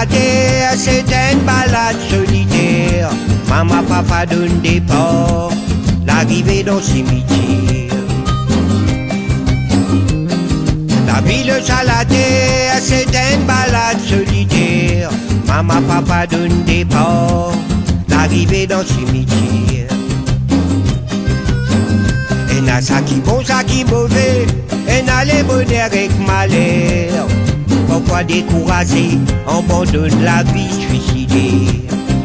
la terre, c'était une balade solitaire. Maman, papa donne des ports, l'arrivée dans le cimetière. La ville à la terre, c'était une balade solitaire. Maman, papa donne des ports, l'arrivée dans le cimetière. Et n'a ça qui bon, ça qui mauvais, et n'a les bonheurs avec malheur. Pourquoi découragé, abandonne la vie suicidée.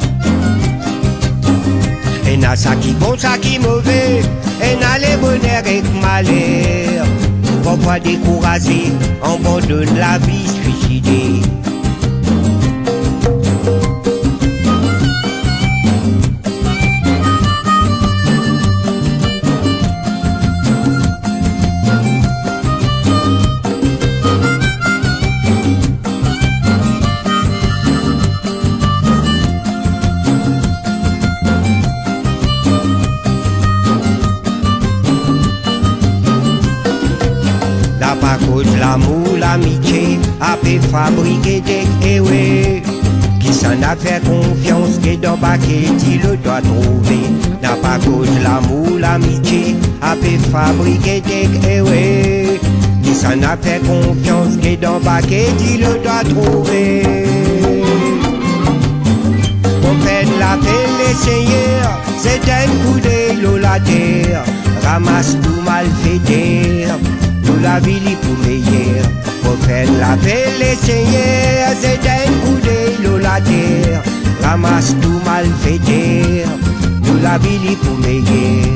Et n'a ça qui bon, ça qui mauvais, et n'a les bonheurs avec malheur. Pourquoi découragé, abandonne la vie suicidée. Par cause l'amour, l'amitié, a fait fabriquer des héros qui s'en a fait confiance, qui dans baquet, il le doit trouver. N'a pas cause l'amour, l'amitié, a fait fabriquer des héros qui s'en a fait confiance, qui dans baquet, il le doit trouver. Pour faire la paix, les seigneurs, c'est un coup de l'eau la terre, ramasse tout mal fait nous la ville pour meilleur. Pour faire la paix, les seigneurs, c'est un coup de l'eau la terre, ramasse tout mal fait nous la ville pour meilleur.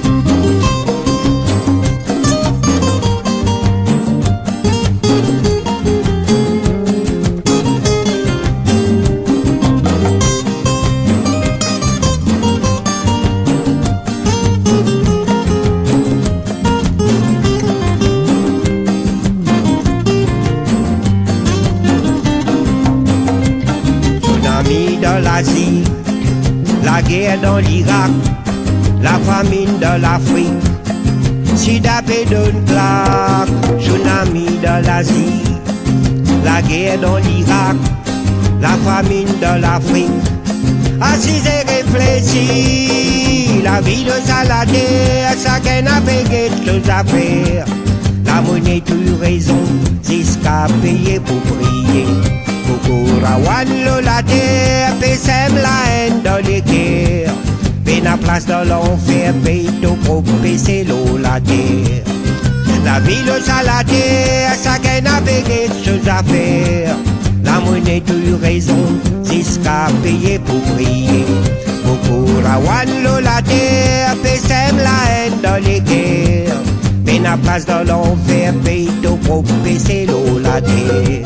Dans l'Asie, la guerre dans l'Irak, la famine dans l'Afrique, sida donne plaque, tsunami dans l'Asie, la guerre dans l'Irak, la famine dans l'Afrique. Assis et réfléchis, la vie de Saladin, chacun a payé choses à faire. La monnaie tu raison, jusqu'à payer pour prier. Rawan la terre, sème la haine dans les guerres. Paye la place dans l'enfer, paye tout pour baisser l'eau la terre. La ville à la terre, chacun a payé choses à faire. La monnaie tu raison, jusqu'à payer pour prier. Rawan la terre, sème la haine dans les guerres. Paye la place dans l'enfer, paye tout pour baisser l'eau la terre.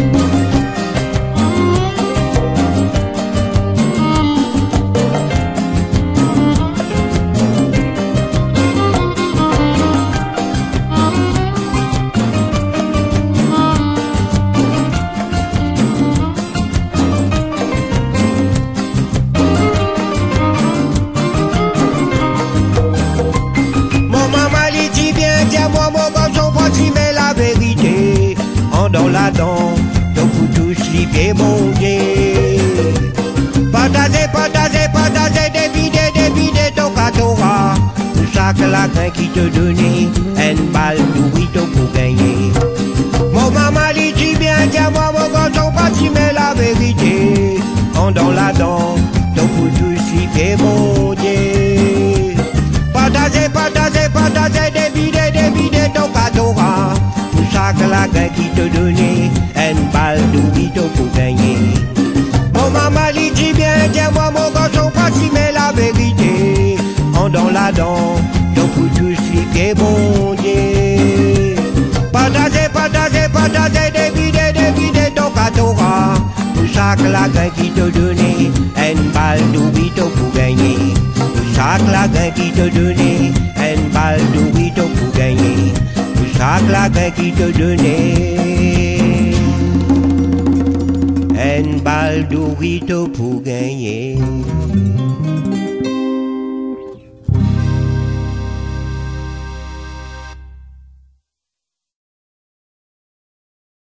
Dans la dent, donc vous tous livrer mon Dieu. Partagez, partagez, partagez, dévidez ton catora. Pour chaque latin qui te donnait, une balle nourriture pour gagner. Mon maman dit bien, dis-moi mon garçon, pas si mais la vérité. Dans la dent, donc vous tous livrer mon Dieu. Partagez, partagez, partagez, dévidez ton catora. Chaque latin qui te donnait une balle d'oubito pour gagner. Mon maman dit bien, dis-moi mon garçon, pas si mais la vérité. Dans la dent, donc vous tous livrer mon Dieu. Partagez, partagez, partagez, dévidez ton catora. Pour chaque latin qui te donnait une balle d'oubito pour gagner. Pour chaque latin qui te donnait une balle d'oubito pour gagner. Chaque latin qui te donnait une balle d'ourito pour gagner.